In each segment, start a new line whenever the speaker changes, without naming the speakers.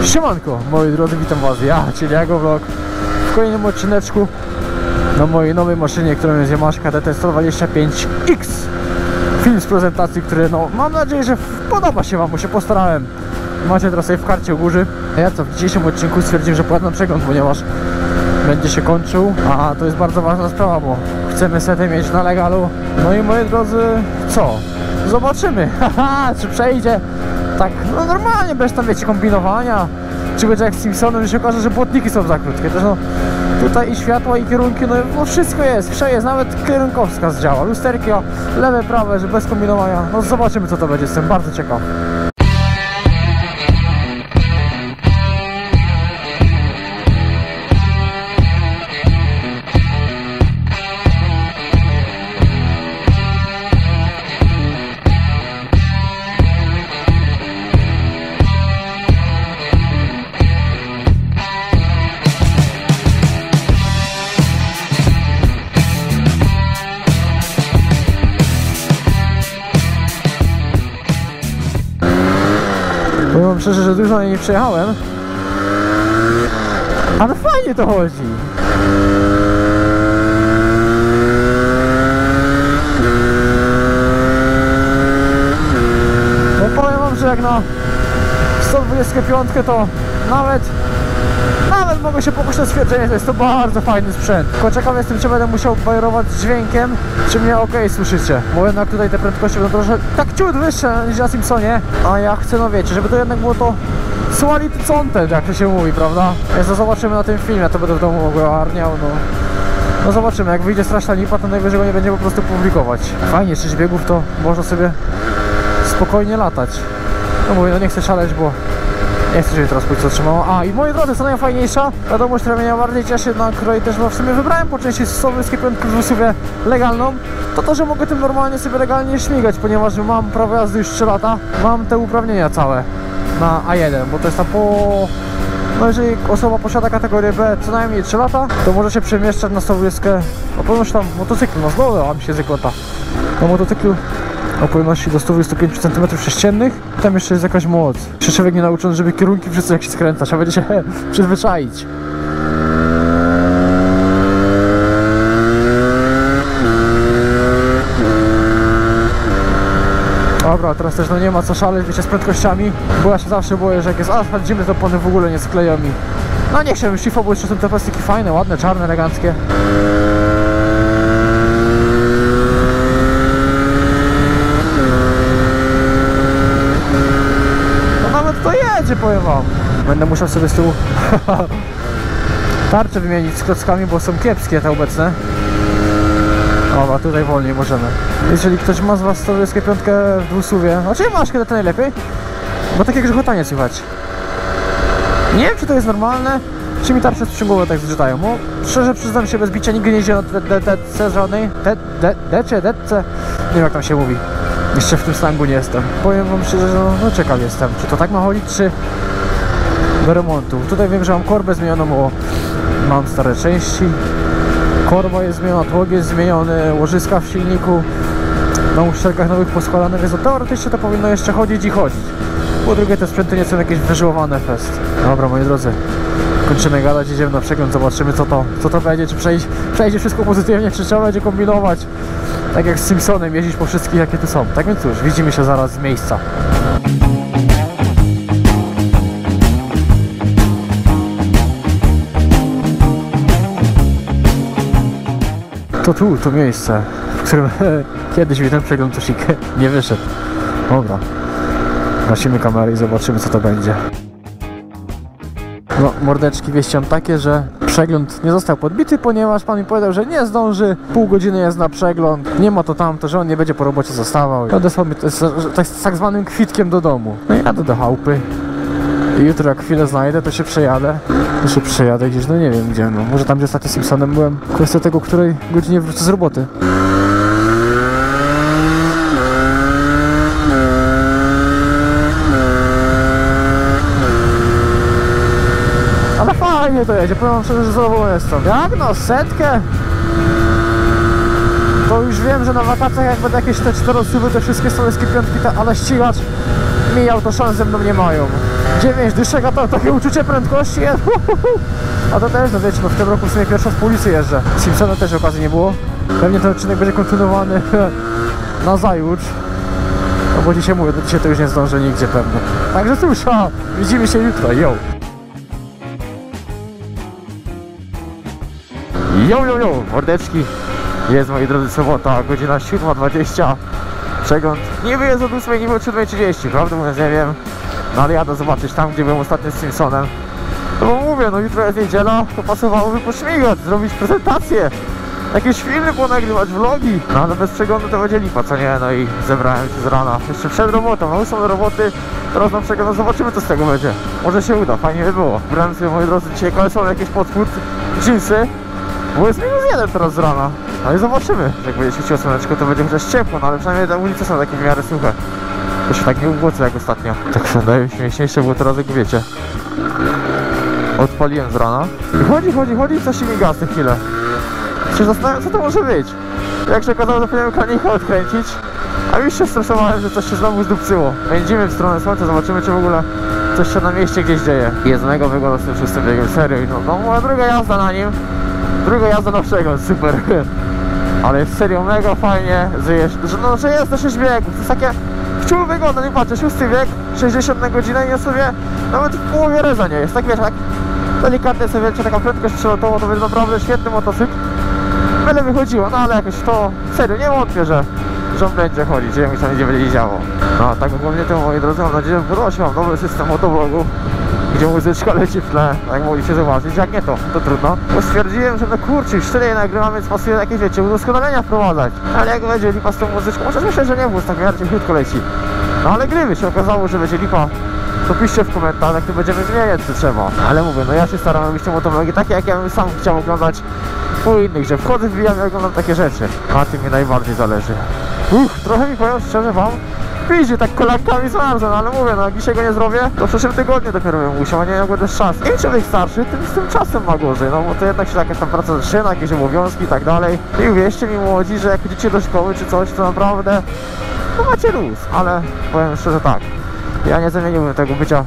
Siemanko, moi drodzy, witam was, ja, czyli Jago Vlog, w kolejnym odcineczku na mojej nowej maszynie, którą jest Yamaha DT125X. Film z prezentacji, który, no, mam nadzieję, że podoba się wam, bo się postarałem. Macie teraz sobie w karcie u góry. Ja co, w dzisiejszym odcinku stwierdziłem, że pojadę na przegląd, ponieważ będzie się kończył, a to jest bardzo ważna sprawa, bo chcemy setę mieć na legalu. No i moi drodzy, co? Zobaczymy, haha, czy przejdzie tak, no normalnie, bez tam, wiecie, kombinowania, czy będzie jak z Simpsonem, że się okaże, że błotniki są za krótkie. Też no, tutaj i światła, i kierunki, no wszystko jest, jest, nawet kierunkowskaz działa, lusterki, lewe, prawe, że bez kombinowania. No zobaczymy, co to będzie, jestem bardzo ciekaw. Powiem wam szczerze, że dużo na niej nie przejechałem, ale fajnie to chodzi. No powiem wam, że jak na 125 to nawet mogę się pokusić na stwierdzenie, że jest to bardzo fajny sprzęt. Tylko ciekaw jestem, czy będę musiał bajerować z dźwiękiem, czy mnie ok słyszycie. Bo jednak tutaj te prędkości będą trochę tak ciut wyższe niż na Simpsonie. A ja chcę, no wiecie, żeby to jednak było to quality content, jak to się mówi, prawda? Więc to zobaczymy na tym filmie, to będę w domu ogarniał, no zobaczymy, jak wyjdzie straszna lipa, to najwyżej go nie będzie po prostu publikować. Fajnie, 6 biegów to można sobie spokojnie latać. No mówię, no nie chcę szaleć, bo nie chcę, żeby teraz pójść zatrzymało. A i moi drodzy, co najfajniejsza wiadomość, która mnie najbardziej cieszy, na której też w sumie wybrałem po części sowieskiej piątki w usuwie legalną, to że mogę tym normalnie sobie legalnie śmigać, ponieważ mam prawo jazdy już 3 lata, mam te uprawnienia całe na A1, bo to jest tam no jeżeli osoba posiada kategorię B co najmniej 3 lata, to może się przemieszczać na sowieskę, o pojemności tam motocyklu, no zdobyła mi się zykłota na motocyklu o pojemności do 125 cm3. Tam jeszcze jest jakaś moc. Jeszcze człowiek nie nauczony, żeby kierunki wszyscy jak się skręca, trzeba będzie się przyzwyczaić. Dobra, teraz też no nie ma co szaleć, wiecie, z prędkościami, bo ja się zawsze boję, że jak jest asfalt zimny, to opony w ogóle nie skleją mi. No nie chciałbym szlifować, bo jeszcze są te plastiki fajne, ładne, czarne, eleganckie. Powiem wam, będę musiał sobie z tyłu tarcze wymienić z klockami, bo są kiepskie te obecne. Dobra, tutaj wolniej możemy. Jeżeli ktoś ma z was 125 w dwusuwie, znaczy masz kiedy to najlepiej, bo takie grzechotanie słychać. Nie wiem, czy to jest normalne, czy mi tarcze sprzęgłowe tak zgrzytają, bo szczerze przyznam się, bez bicia nigdy nie jeździłem na DTC żadnej, DC, nie wiem jak tam się mówi. Jeszcze w tym slangu nie jestem. Powiem wam szczerze, że no ciekaw jestem, czy to tak ma chodzić, czy do remontu. Tutaj wiem, że mam korbę zmienioną, bo mam stare części. Korba jest zmieniona, tłok jest zmieniony, łożyska w silniku, na uszczelkach nowych poskładane, więc teoretycznie to powinno jeszcze chodzić i chodzić. Po drugie, te sprzęty nie są jakieś wyżyłowane fest. Dobra, moi drodzy, kończymy gadać, idziemy na przegląd, zobaczymy co to będzie, czy przejdzie wszystko pozytywnie, czy trzeba będzie kombinować. Tak jak z Simpsonem, jeździć po wszystkich, jakie tu są. Tak więc cóż, widzimy się zaraz z miejsca. To miejsce, w którym kiedyś mi ten przegląd już nie wyszedł. Dobra, gasimy kamerę i zobaczymy, co to będzie. No, mordeczki, wieści mam takie, że przegląd nie został podbity, ponieważ pan mi powiedział, że nie zdąży, pół godziny jest na przegląd, nie ma to tamto, że on nie będzie po robocie zostawał. I odesłał mi to jest tak zwanym kwitkiem do domu. No i jadę do chałupy. I jutro jak chwilę znajdę, to się przejadę. Jeszcze przejadę gdzieś, no nie wiem gdzie, no może tam gdzie ostatnio z Simpsonem byłem. Kwestia tego, której godzinie wrócę z roboty. Ale fajnie to jedzie, powiem wam szczerze, że zadowolony jestem. Jak no, setkę? To już wiem, że na wakacjach jak będę jakieś te 4 osoby, te wszystkie sowieckie piątki, ale ścigacz mijał, to szans ze mną nie mają. 9 dyszek, a to takie uczucie prędkości jest. A to też, no wiecie, no w tym roku w sumie pierwsza z policji jeżdżę. Simpsona też okazji nie było. Pewnie ten odcinek będzie kontynuowany nazajutrz. No bo dzisiaj mówię, do dzisiaj to już nie zdążę nigdzie pewnie. Także cóż, widzimy się jutro, yo! Jo, mordeczki. Jest, moi drodzy, sobota, godzina 7:20. Przegląd niby jest od 8, niby od 7:30, prawdę mówiąc nie wiem. No ale jadę zobaczyć tam, gdzie byłem ostatnio z Simpsonem. No bo mówię, no jutro jest niedziela, to pasowałoby pośmigać, zrobić prezentację. Jakieś filmy ponagrywać, vlogi. No ale bez przeglądu to będzie lipa, co nie? No i zebrałem się z rana, jeszcze przed robotą, no są do roboty. Teraz na przegląd, zobaczymy co z tego będzie. Może się uda, fajnie by było. Brałem sobie, moi drodzy, dzisiaj kalesony, jakieś podpór, jeansy. Bo jest -1 teraz z rana. No i zobaczymy. Jak będzie świeciło słoneczko, to będzie chociaż ciepło, no ale przynajmniej te ulice są takie w miarę suche. To się tak nie ubłocy jak ostatnio. Tak wydaje śmieszniejsze było teraz, jak wiecie. Odpaliłem z rana. I chodzi i coś się miga z chwilę. Się zastanawiam, co to może być. Jak się okazało, zapomniałem kranika odkręcić. A już się stresowałem, że coś się znowu zdupcyło. Pędzimy w stronę słońca, zobaczymy, czy w ogóle coś się na mieście gdzieś dzieje. Jest mega wygląda z tym szóstym biegiem, serio. No moja druga jazda na nim. Druga jazda na przegląd, super. Ale jest serio mega fajnie, że jest do 6 biegów. To jest takie wciul wygląda, nie patrzę, 6 bieg, 60 na godzinę i ja sobie nawet w połowie reza nie jest. Tak wiesz, tak delikatnie sobie wiecie, taka prędkość przelotowa, to będzie naprawdę świetny motocykl. Byle wychodziło, no ale jakoś to serio nie wątpię, że on będzie chodzić, że mi to nie będzie działo. No tak ogólnie to, moi drodzy, mam nadzieję, że podoba się wam nowy system motovlogu, gdzie muzyczka leci w tle, jak mogliście zobaczyć. Jak nie to trudno. Bo stwierdziłem, że no kurczę, już tyle je nagrywam, więc pasuje jakieś, wiecie, udoskonalenia wprowadzać. Ale jak będzie lipa z tą muzyczką, chociaż myślę, że nie, bo tak w miarę krótko leci. No ale gdyby się okazało, że będzie lipa, to piszcie w komentarzach, jak to będziemy zmieniać, co trzeba. Ale mówię, no ja się staram robić te motovlogi takie, jak ja bym sam chciał oglądać u innych, że wchodzę, wbijam i oglądam takie rzeczy. Na tym mi najbardziej zależy. Trochę mi powiem szczerze wam, idzie tak kolankami zmarzę, no ale mówię, no jak dzisiaj go nie zrobię, to w przyszłym tygodniu dopiero bym musiał, a nie jak będę z czas. Im człowiek starszy, tym z tym czasem ma gorzej, no bo to jednak się jakaś tam praca zaczyna, jakieś obowiązki i tak dalej. I uwierzcie mi młodzi, że jak idziecie do szkoły czy coś, to naprawdę no macie luz, ale powiem szczerze tak, ja nie zamieniłbym tego bycia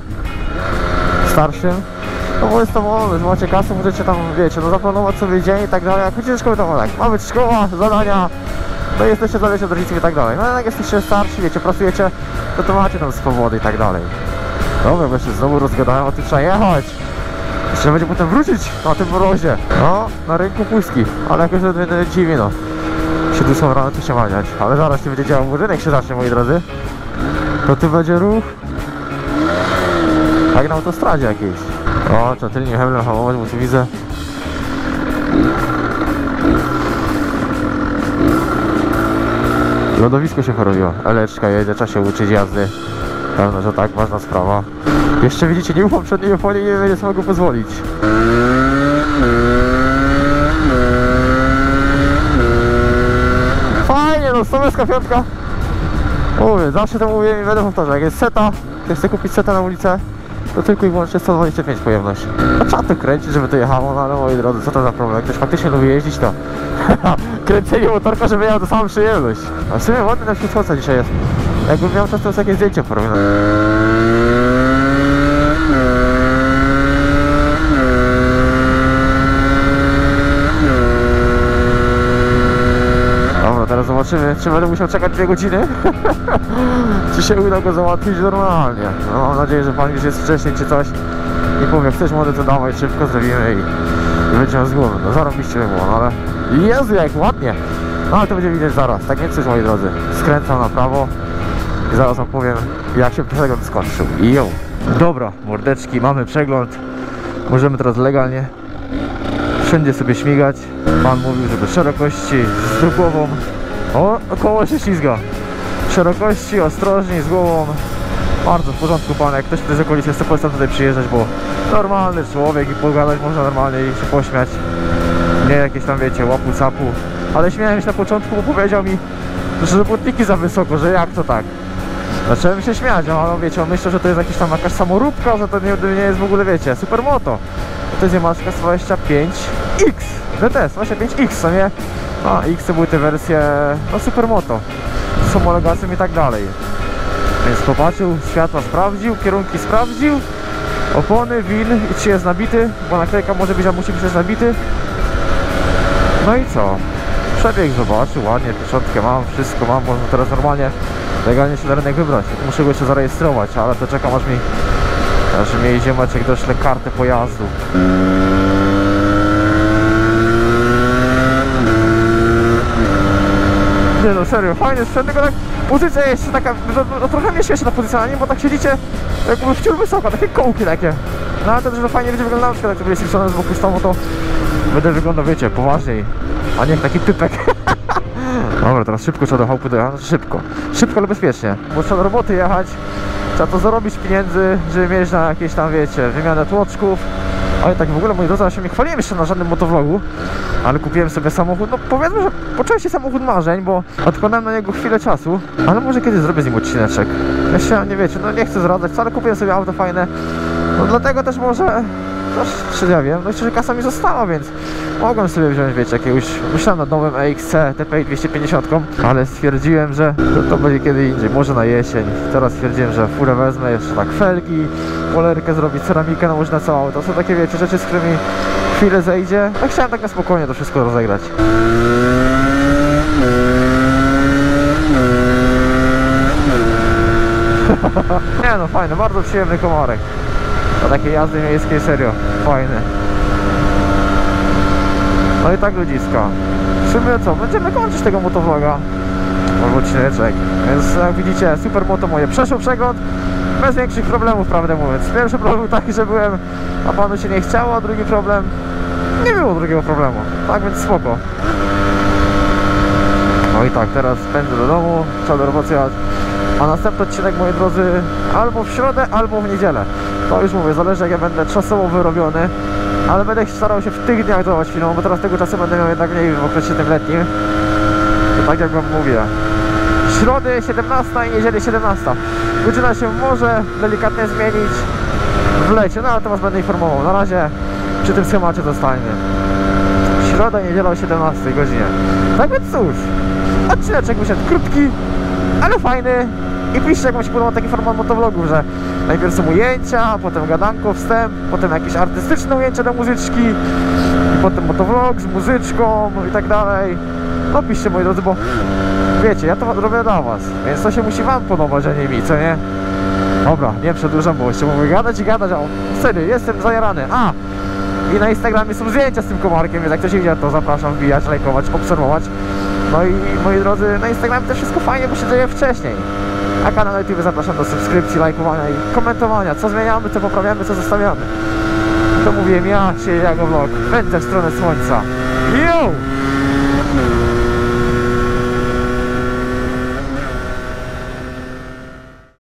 starszym. No bo jest to wolność, macie kasę, możecie tam, wiecie, no zaplanować sobie dzień i tak dalej. Jak chodzicie do szkoły, to tak, ma być szkoła, zadania, no jesteście zależni od rodziców i tak dalej. No jak jesteście starsi, wiecie, pracujecie, to macie tam swobody i tak dalej. Dobra, bo się znowu rozgadałem, o tym trzeba jechać. Jeszcze będzie potem wrócić na tym mrozie. No, na rynku puski, ale jakoś to mnie dziwi, no. Się dusą rano tu się maniać, ale zaraz się będzie działał, rynek się zacznie, moi drodzy. To tu będzie ruch jak na autostradzie jakiejś. O, trzeba tylnie heblem hamować, bo tu widzę. Lodowisko się porobiło. Eleczka jedzie, trzeba się uczyć jazdy. Pewno, że tak, ważna sprawa. Jeszcze widzicie, nie ufam przedniej ofonie i nie będzie sobie mogło pozwolić. Fajnie, no 105. Mówię, zawsze to mówię i będę powtarzał. Jak jest seta, jak chcę kupić seta na ulicę, to tylko i wyłącznie 125 pojemność. A trzeba to kręcić, żeby to jechało, no ale moi drodzy, co to za problem? Jak ktoś faktycznie lubi jeździć, to kręcenie motorka, żeby miał to samą przyjemność. A w sumie ładny na wśród słońca dzisiaj jest. Jakbym miał czas, to jakieś zdjęcie porobione. Dobra, teraz zobaczymy, czy będę musiał czekać 2 godziny. Czy się uda go załatwić normalnie. No, mam nadzieję, że pan już jest wcześniej czy coś i powie, chcesz młody, to dawaj, szybko zrobimy i będziemy z głowy. No zarobiście by było, no ale Jezu, jak ładnie. No ale to będzie widać zaraz. Tak więc cóż, moi drodzy, skręcam na prawo i zaraz wam powiem, jak się przegląd skończył. Jo. Dobra, mordeczki, mamy przegląd. Możemy teraz legalnie wszędzie sobie śmigać. Pan mówił, żeby szerokości z głową. O, koło się ślizga. Szerokości, ostrożnie, z głową. Bardzo w porządku, pan, jak ktoś z okolicy chce polecam tutaj przyjeżdżać, bo normalny człowiek i pogadać można normalnie i się pośmiać. Nie jakieś tam, wiecie, łapu capu. Ale śmiałem się na początku, bo powiedział mi, że błotniki za wysoko, że jak to tak. Zacząłem się śmiać, no ale wiecie, on myślał, że to jest jakaś samoróbka, że to nie jest w ogóle, wiecie, supermoto. To jest Yamaha 25X, DTS 25X, co nie? A X to były te wersje, no supermoto, z homologacją i tak dalej. Więc popatrzył, światła sprawdził, kierunki sprawdził opony, win i czy jest nabity, bo naklejka może być, a musi być też nabity. No i co? Przebieg zobaczył, ładnie, pieczątkę mam, wszystko mam, można teraz normalnie legalnie się na rynek wybrać. Muszę go jeszcze zarejestrować, ale to czekam aż mi Ziemeczek dośle kartę pojazdu. Nie no, serio, fajny sprzęt, tylko tak pozycja jest taka, no trochę mnie śmieszy ta pozycja na nim, bo tak siedzicie jakby wciąż wysoko, takie kołki takie. No ale to też fajnie będzie wyglądało, na przykład jak to jest Simpsonem z boku stołu, to będę wyglądał, wiecie, poważniej, a nie jak taki typek. Dobra, teraz szybko trzeba do chałupy dojechać, szybko, ale bezpiecznie, bo trzeba do roboty jechać, trzeba to zarobić pieniędzy, żeby mieć na jakieś tam, wiecie, wymianę tłoczków. Ale tak w ogóle, moi drodzy, ja się nie chwaliłem jeszcze na żadnym motovlogu, ale kupiłem sobie samochód, no powiedzmy, że po części samochód marzeń, bo odkładałem na niego chwilę czasu, ale może kiedyś zrobię z nim odcineczek. Jeszcze nie wiecie, no nie chcę zdradzać, ale kupiłem sobie auto fajne, no dlatego też może, czy ja wiem, no jeszcze, że kasa mi została, więc mogłem sobie wziąć, wiecie, jakiegoś, myślałem nad nowym EXC TPI 250, ale stwierdziłem, że to będzie kiedy indziej, może na jesień. Teraz stwierdziłem, że furę wezmę, jeszcze tak felgi, polerkę zrobić, ceramikę nałożyć na całe. To są takie, wiecie, rzeczy, z którymi chwilę zejdzie. No chciałem tak na spokojnie to wszystko rozegrać. Nie no, fajny, bardzo przyjemny komarek. To takie jazdy miejskie, serio, fajne. No i tak ludziska. W sumie co, będziemy kończyć tego motovloga. Albo odcineczek. Więc jak widzicie, super moto moje przeszło przegląd. Bez większych problemów, prawdę mówiąc. Pierwszy problem był taki, że byłem, a panu się nie chciało, a drugi problem... Nie było drugiego problemu. Tak więc spoko. No i tak, teraz pędzę do domu, trzeba do roboty jechać. A następny odcinek, moi drodzy, albo w środę, albo w niedzielę. To już mówię, zależy jak ja będę czasowo wyrobiony. Ale będę starał się w tych dniach dawać film, bo teraz tego czasu będę miał jednak mniej w okresie tym letnim. To tak jak wam mówię, środy 17 i niedzieli 17. Godzina się może delikatnie zmienić w lecie, no ale to was będę informował. Na razie przy tym schemacie zostańmy. Środa i niedziela o 17 godzinie. Tak więc cóż, odcineczek wyszedł krótki, ale fajny. I piszcie, jak wam się podobał taki format motovlogów, że najpierw są ujęcia, potem gadanko, wstęp, potem jakieś artystyczne ujęcia do muzyczki, i potem motovlog z muzyczką i tak dalej. No piszcie, moi drodzy, bo wiecie, ja to robię dla was, więc to się musi wam podobać, a nie mi, co nie? Dobra, nie przedłużam, bo jeszcze mówię gadać i gadać, a serio, jestem zajarany. A! I na Instagramie są zdjęcia z tym komarkiem, więc jak ktoś idzie, to zapraszam wbijać, lajkować, obserwować. No i moi drodzy, na Instagramie też wszystko fajnie, bo się dzieje wcześniej. A kanał na YouTube zapraszam do subskrypcji, lajkowania i komentowania, co zmieniamy, co poprawiamy, co zostawiamy. To mówiłem ja, Jago Vlog, pędzę w stronę słońca. Yo!